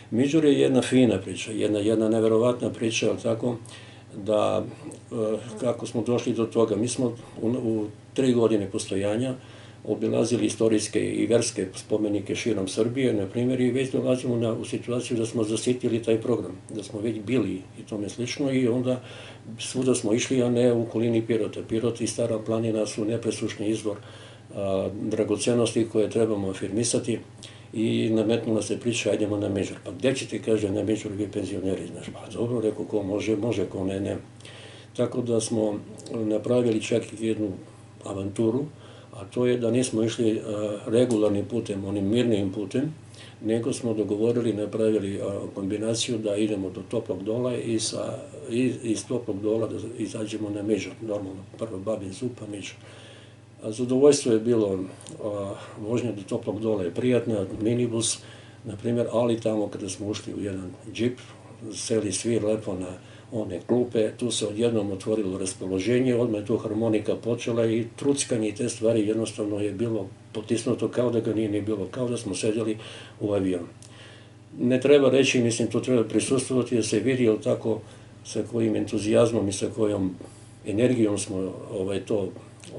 Miđur je jedna fina priča, jedna neverovatna priča, ali tako, da kako smo došli do toga. Mi smo u 3 godine postojanja obilazili istorijske i verske spomenike širom Srbije, na primjer, i već dolazimo u situaciju da smo zasitili taj program, da smo već bili i tome slično, i onda svuda smo išli, a ne u okolini Pirota. Pirot i Stara planina su nepresušni izvor dragocenosti koje trebamo afirmisati, i nametnula se priča, ajdemo na Miđur. Pa gde ćete, kaže, na Miđur, vi penzioneri, znaš? Pa dobro, rekao, ko može, može, ko ne. Tako da smo napravili čak jednu avanturu, a to je da nismo išli regularnim putem, onim mirnim putem, nego smo dogovorili, napravili kombinaciju da idemo do Toplog Dola i iz Toplog Dola da izađemo na Miđur, normalno, prvo Babin Zub, pa Miđur. Zadovoljstvo je bilo, vožnja do Toplog Dola je prijatna, minibus, na primjer, ali tamo kada smo ušli u jedan džip, seli svi lepo na one klupe, tu se odjednom otvorilo raspoloženje, odmah je tu harmonika počela i truckanje i te stvari jednostavno je bilo potisnuto kao da ga nije ni bilo, kao da smo sedjeli u avionu. Ne treba reći, mislim, tu treba prisustvovati da se vidi, ali tako, sa kojim entuzijazmom i sa kojom energijom smo to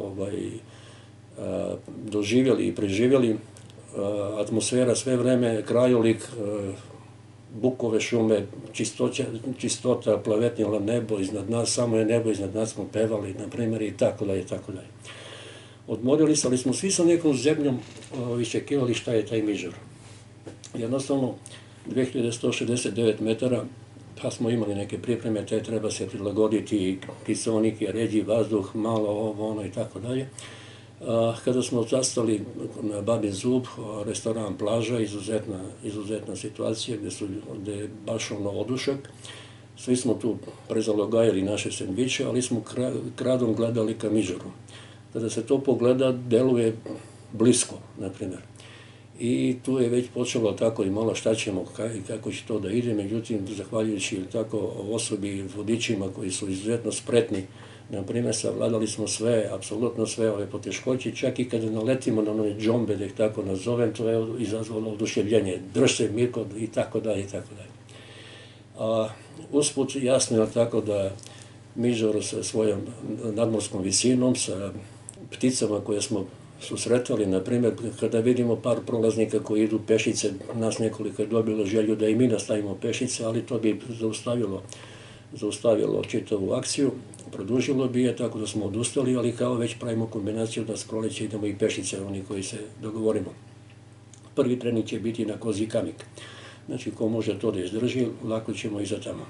doživjeli i preživjeli. Atmosfera sve vreme, krajolik, bukove šume, čistota, plavetnjalo nebo iznad nas, samo je nebo iznad nas, smo pevali, na primjer, i tako dalje, i tako dalje. Odmorili se, ali smo svi sa nekom zemljom iščekivali šta je taj Miđur. Jednostavno, 2169 metara, pa smo imali neke pripreme, te treba se prilagoditi kiseonik, ređi, vazduh, malo ovo, ono i tako dalje. Kada smo zastali na Babin Zub, restoran Plaža, izuzetna situacija gde je baš odušak. Svi smo tu prezalogajali naše sendviče, ali smo kradom gledali ka Miđuru. Kada se to pogleda, deluje blisko, na primjer. I tu je već počelo tako i malo šta ćemo i kako će to da ide, međutim, zahvaljujući tako osobi i vodičima koji su izuzetno spretni, na primjer, savladali smo sve, apsolutno sve ove poteškoće, čak i kada naletimo na one džombe, da ih tako nazovem, to je izazvalo oduševljenje, drž se Mirko, i tako dalje, i tako dalje. Usput, jasno je tako da Miđur sa svojom nadmorskom visinom, sa pticama koje smo susretali, na primjer, kada vidimo par prolaznika koji idu pešice, nas nekoliko je dobilo želju da i mi nastavimo pešice, ali to bi zaustavilo čitavu akciju, produžilo bi je, tako da smo odustali, ali kao već pravimo kombinaciju da s proleća idemo i pešice, oni koji se dogovorimo. Prvi trening će biti na Kozji Kamik. Znači, ko može to da izdrži, lako ćemo i za tamo.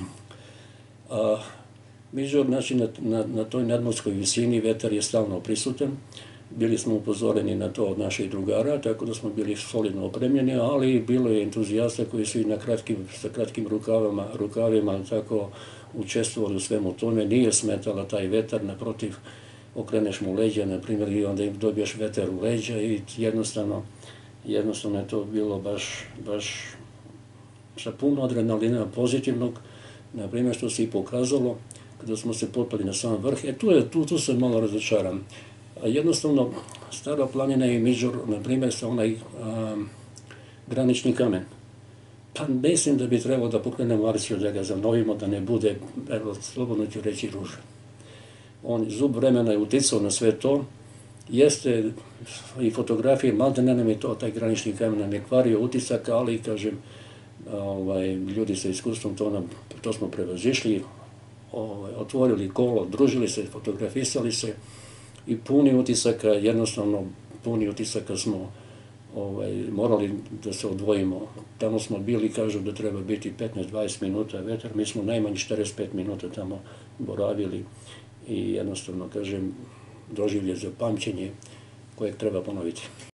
Miđur, znači, na toj nadmorskoj visini vetar je stalno prisutan. Bili smo upozoreni na to od naših drugara, tako da smo bili solidno opremljeni, ali bilo je entuzijasta koji su i sa kratkim rukavima tako učestvovali u svemu tome. Nije smetala taj vetar, naprotiv, okreneš mu leđa, na primjer, i onda im dobiješ vetar u leđa i jednostavno je to bilo baš sa puno adrenalina pozitivnog, na primjer, što se i pokazalo kada smo se popeli na sam vrh. Tu se malo razočaram. Jednostavno, Stara planina i Miđur, na primjer, sa onaj granični kamen. Pa mislim da bi trebalo da pokrenemo akciju, da ga zanovimo, da ne bude, evo, slobodno ću reći, ružan. Zub vremena je uticao na sve to, jeste i fotografije, malde ne nam je to, taj granični kamen nam je kvario utisak, ali, kažem, ljudi sa iskustvom, to smo prevazišli, otvorili kolo, družili se, fotografisali se, i puni utisaka, jednostavno puni utisaka smo morali da se odvojimo. Tamo smo bili, kažu da treba biti 15-20 minuta vetar, mi smo najmanje 45 minuta tamo boravili i jednostavno, kažem, doživlje za pamćenje kojeg treba ponoviti.